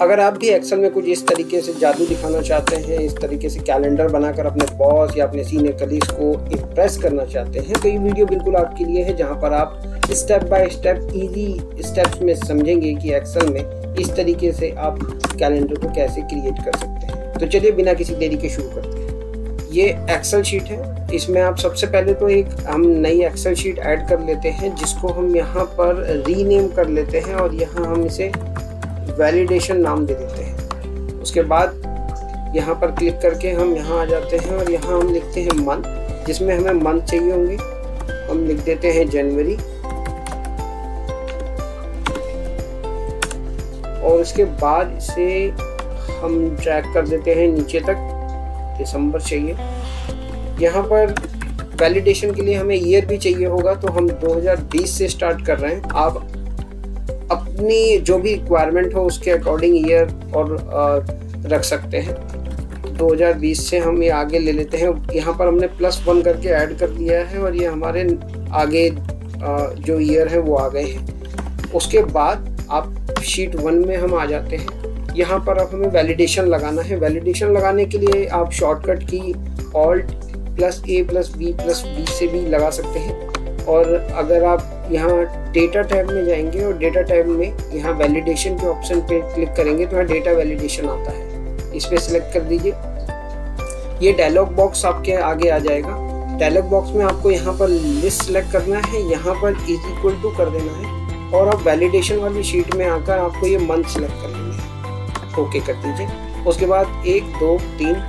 अगर आप भी एक्सेल में कुछ इस तरीके से जादू दिखाना चाहते हैं, इस तरीके से कैलेंडर बनाकर अपने बॉस या अपने सीनियर कलीग्स को इम्प्रेस करना चाहते हैं, तो ये वीडियो बिल्कुल आपके लिए है, जहां पर आप step by step easy steps में समझेंगे कि एक्सेल में इस तरीके से आप कैलेंडर को कैसे क्रिएट कर सकते हैं। तो चलिए बिना किसी देरी के शुरू करते हैं। ये एक्सेल शीट है, इसमें आप सबसे पहले तो एक हम नई एक्सेल शीट ऐड कर लेते हैं, जिसको हम यहाँ पर रीनेम कर लेते हैं और यहाँ हम इसे वैलिडेशन नाम दे देते हैं। उसके बाद यहाँ पर क्लिक करके हम यहाँ आ जाते हैं और यहाँ हम लिखते हैं मंथ, जिसमें हमें मंथ चाहिए होंगे। हम लिख देते हैं जनवरी और उसके बाद इसे हम ट्रैक कर देते हैं नीचे तक, दिसंबर चाहिए। यहाँ पर वैलिडेशन के लिए हमें ईयर भी चाहिए होगा, तो हम 2020 से स्टार्ट कर रहे हैं। आप अपनी जो भी रिक्वायरमेंट हो उसके अकॉर्डिंग ईयर और रख सकते हैं। 2020 से हम ये आगे ले लेते हैं। यहाँ पर हमने +1 करके ऐड कर दिया है और ये हमारे आगे जो ईयर है वो आ गए हैं। उसके बाद आप शीट 1 में हम आ जाते हैं। यहाँ पर अब हमें वैलिडेशन लगाना है। वैलिडेशन लगाने के लिए आप शॉर्टकट की Alt+A+B+B से भी लगा सकते हैं। और अगर आप यहाँ डेटा टैब में जाएंगे और डेटा टैब में यहाँ वैलिडेशन के ऑप्शन पे क्लिक करेंगे तो यहाँ डेटा वैलिडेशन आता है, इस पर सिलेक्ट कर दीजिए। ये डायलॉग बॉक्स आपके आगे आ जाएगा। डायलॉग बॉक्स में आपको यहाँ पर लिस्ट सेलेक्ट करना है, यहाँ पर == कर देना है और अब वैलिडेशन वाली शीट में आकर आपको ये मंथ सेलेक्ट कर लेना है। ओके कर दीजिए। उसके बाद 1 2 3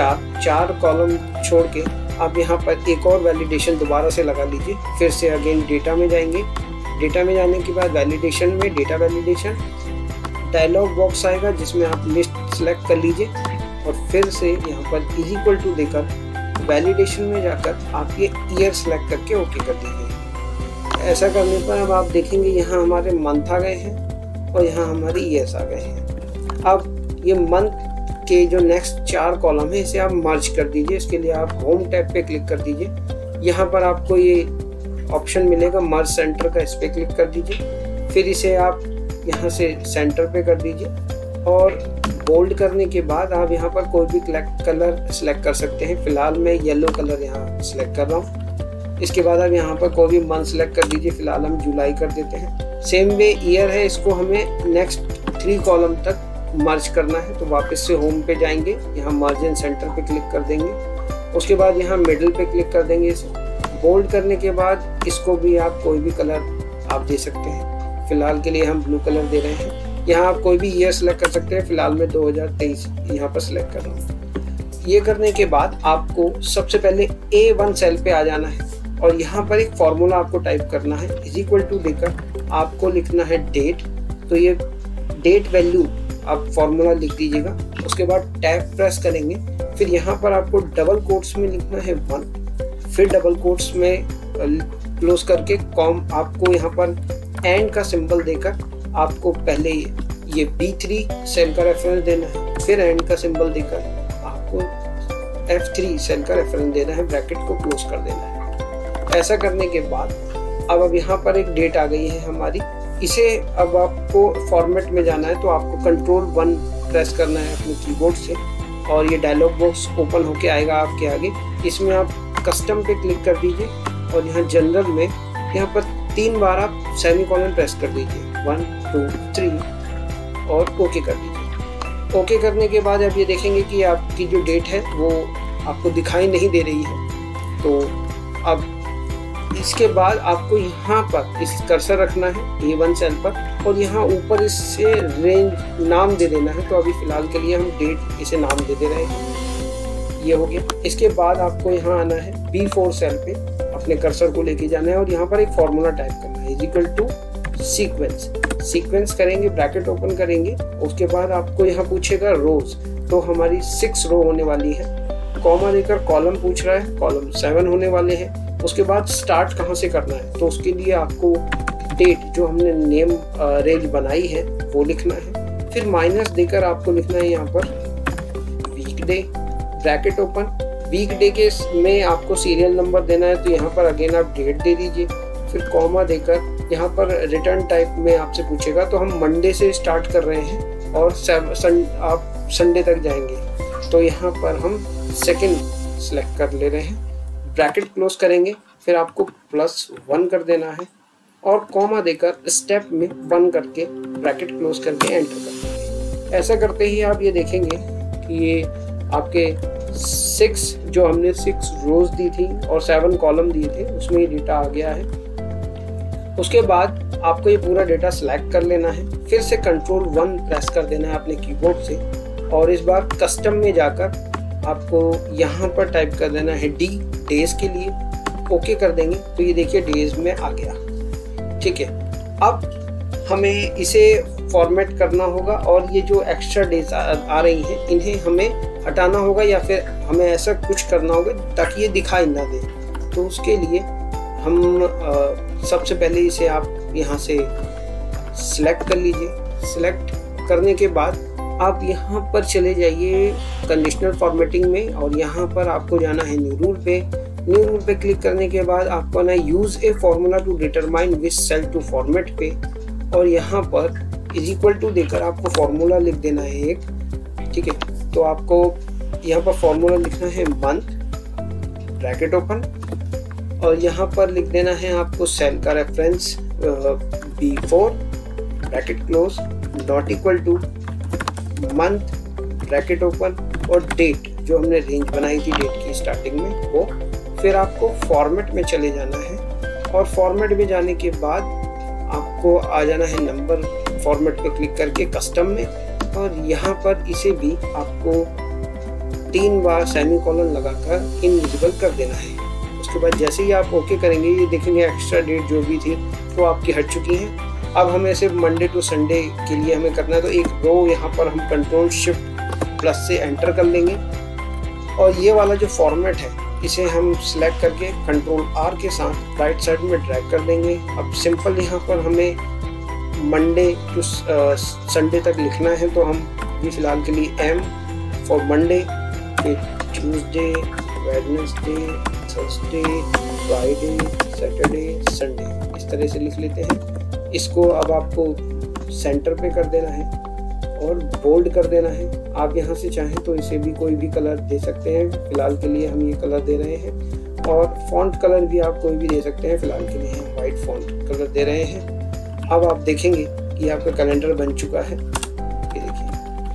4 कॉलम छोड़ के आप यहाँ पर एक और वैलिडेशन दोबारा से लगा लीजिए। फिर से अगेन डेटा में जाएंगे। डेटा में जाने के बाद वैलिडेशन में डेटा वैलिडेशन डायलॉग बॉक्स आएगा, जिसमें आप लिस्ट सेलेक्ट कर लीजिए और फिर से यहाँ पर == देकर वैलिडेशन में जाकर आप ये ईयर सेलेक्ट करके ओके कर दीजिए। ऐसा करने पर अब आप देखेंगे यहाँ हमारे मंथ आ गए हैं और यहाँ हमारे ईयर्स आ गए हैं। अब ये मंथ के जो नेक्स्ट 4 कॉलम है इसे आप मर्ज कर दीजिए। इसके लिए आप होम टैब पे क्लिक कर दीजिए। यहाँ पर आपको ये ऑप्शन मिलेगा मर्ज सेंटर का, इस पे क्लिक कर दीजिए। फिर इसे आप यहाँ से सेंटर पे कर दीजिए और बोल्ड करने के बाद आप यहाँ पर कोई भी कलर सेलेक्ट कर सकते हैं। फिलहाल मैं येलो कलर यहाँ सेलेक्ट कर रहा हूँ। इसके बाद आप यहाँ पर कोई भी मंथ सेलेक्ट कर दीजिए। फिलहाल हम जुलाई कर देते हैं। सेम वे ईयर है, इसको हमें नेक्स्ट 3 कॉलम तक मर्ज करना है, तो वापस से होम पे जाएंगे, यहाँ मर्ज एंड सेंटर पे क्लिक कर देंगे। उसके बाद यहाँ मिडिल पे क्लिक कर देंगे। इसे बोल्ड करने के बाद इसको भी आप कोई भी कलर आप दे सकते हैं। फिलहाल के लिए हम ब्लू कलर दे रहे हैं। यहाँ आप कोई भी ईयर सेलेक्ट कर सकते हैं। फिलहाल मैं 2023 यहाँ पर सिलेक्ट कर रहा हूँ। ये करने के बाद आपको सबसे पहले A1 सेल पे आ जाना है और यहाँ पर एक फॉर्मूला आपको टाइप करना है। == देकर आपको लिखना है डेट। तो ये डेट वैल्यू आप फॉर्मूला लिख दीजिएगा। उसके बाद टैब प्रेस करेंगे। फिर यहाँ पर आपको डबल कोट्स में लिखना है 1, फिर डबल कोट्स में क्लोज करके कॉम आपको यहाँ पर एंड का सिंबल देकर आपको पहले ये B3 सेल का रेफरेंस देना है, फिर एंड का सिंबल देकर आपको F3 सेल का रेफरेंस देना है, ब्रैकेट को क्लोज कर देना है। ऐसा करने के बाद अब यहाँ पर एक डेट आ गई है हमारी। इसे अब आपको फॉर्मेट में जाना है, तो आपको Ctrl+1 प्रेस करना है अपने कीबोर्ड से और ये डायलॉग बॉक्स ओपन होके आएगा आपके आगे। इसमें आप कस्टम पे क्लिक कर दीजिए और यहाँ जनरल में यहाँ पर 3 बार आप सेमीकोलन प्रेस कर दीजिए, 1 2 3 और ओके कर दीजिए। ओके करने के बाद आप ये देखेंगे कि आपकी जो डेट है वो आपको दिखाई नहीं दे रही है। तो अब इसके बाद आपको यहाँ पर इस कर्सर रखना है A1 सेल पर और यहाँ ऊपर इससे रेंज नाम दे देना है। तो अभी फिलहाल के लिए हम डेट इसे नाम दे रहे हैं। ये हो गया। इसके बाद आपको यहाँ आना है B4 सेल पे, अपने कर्सर को लेके जाना है और यहाँ पर एक फॉर्मूला टाइप करना है =सीक्वेंस। सीक्वेंस करेंगे, ब्रैकेट ओपन करेंगे। उसके बाद आपको यहाँ पूछेगा रोज, तो हमारी 6 रो होने वाली है। कॉमा देकर कॉलम पूछ रहा है, कॉलम 7 होने वाले हैं। उसके बाद स्टार्ट कहाँ से करना है, तो उसके लिए आपको डेट जो हमने नेम रेंज बनाई है वो लिखना है। फिर माइनस देकर आपको लिखना है यहाँ पर वीकडे, ब्रैकेट ओपन। वीकडे के में आपको सीरियल नंबर देना है, तो यहाँ पर अगेन आप डेट दे दीजिए। फिर कॉमा देकर यहाँ पर रिटर्न टाइप में आपसे पूछेगा, तो हम मंडे से स्टार्ट कर रहे हैं और आप संडे तक जाएंगे, तो यहाँ पर हम सेकंड सेलेक्ट कर ले रहे हैं, ब्रैकेट क्लोज करेंगे, फिर आपको +1 कर देना है और कॉमा देकर स्टेप में 1 करके ब्रैकेट क्लोज करके एंटर कर देंगे। ऐसा करते ही आप ये देखेंगे कि ये आपके 6 जो हमने 6 रोज दी थी और 7 कॉलम दिए थे उसमें ये डेटा आ गया है। उसके बाद आपको ये पूरा डेटा सेलेक्ट कर लेना है, फिर से Ctrl+1 प्रेस कर देना है अपने कीबोर्ड से और इस बार कस्टम में जाकर आपको यहाँ पर टाइप कर देना है डेज के लिए, ओके कर देंगे तो ये देखिए डेज में आ गया। ठीक है, अब हमें इसे फॉर्मेट करना होगा और ये जो एक्स्ट्रा डेज आ रही हैं इन्हें हमें हटाना होगा या फिर हमें ऐसा कुछ करना होगा ताकि ये दिखाई ना दे। तो उसके लिए हम सबसे पहले इसे आप यहाँ से सिलेक्ट कर लीजिए। सिलेक्ट करने के बाद आप यहाँ पर चले जाइए कंडीशनल फॉर्मेटिंग में और यहाँ पर आपको जाना है न्यू रूल पे। न्यू रूल पे क्लिक करने के बाद आपको ना use a formula to determine which cell to format पे और यहाँ पर == देकर आपको फॉर्मूला लिख देना है एक। ठीक है, तो आपको यहाँ पर फॉर्मूला लिखना है मंथ, ब्रैकेट ओपन और यहाँ पर लिख देना है आपको सेल का reference B4, bracket close, not equal to month, bracket open और डेट जो हमने रेंज बनाई थी डेट की स्टार्टिंग में वो। फिर आपको फॉर्मेट में चले जाना है और फॉर्मेट में जाने के बाद आपको आ जाना है नंबर फॉर्मेट पे क्लिक करके कस्टम में और यहाँ पर इसे भी आपको 3 बार सेमीकोलन लगाकर इनविजिबल कर देना है। उसके बाद जैसे ही आप ओके करेंगे ये देखेंगे एक्स्ट्रा डेट जो भी थी वो आपकी हट चुकी हैं। अब हमें सिर्फ मंडे टू संडे के लिए हमें करना है, तो एक रो यहाँ पर हम Ctrl+Shift+ से एंटर कर लेंगे और ये वाला जो फॉर्मेट है इसे हम सिलेक्ट करके Ctrl+R के साथ राइट साइड में ड्रैग कर देंगे। अब सिंपल यहाँ पर हमें मंडे टू संडे तक लिखना है, तो हम ये फिलहाल के लिए M फॉर मंडे, फिर Tuesday, Wednesday, Thursday, Friday, Saturday, Sunday इस तरह से लिख लेते हैं। इसको अब आपको सेंटर पे कर देना है और बोल्ड कर देना है। आप यहाँ से चाहें तो इसे भी कोई भी कलर दे सकते हैं, फिलहाल के लिए हम ये कलर दे रहे हैं और फॉन्ट कलर भी आप कोई भी दे सकते हैं, फिलहाल के लिए हम वाइट फॉन्ट कलर दे रहे हैं। अब आप देखेंगे कि आपका कैलेंडर बन चुका है। ये देखिए,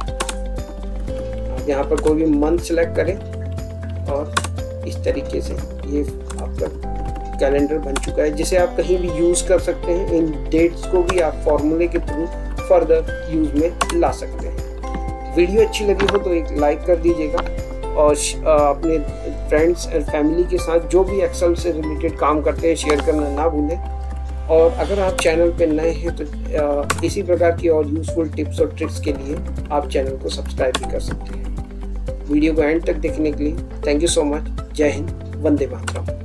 आप यहाँ पर कोई भी मंथ सेलेक्ट करें और इस तरीके से ये आपका कैलेंडर बन चुका है, जिसे आप कहीं भी यूज कर सकते हैं। इन डेट्स को भी आप फॉर्मूले के थ्रू फर्दर यूज में ला सकते हैं। वीडियो अच्छी लगी हो तो एक लाइक कर दीजिएगा और अपने फ्रेंड्स और फैमिली के साथ जो भी एक्सेल से रिलेटेड काम करते हैं शेयर करना ना भूलें। और अगर आप चैनल पे नए हैं तो इसी प्रकार की और यूजफुल टिप्स और ट्रिक्स के लिए आप चैनल को सब्सक्राइब भी कर सकते हैं। वीडियो को एंड तक देखने के लिए थैंक यू सो मच। जय हिंद, वंदे मातरम।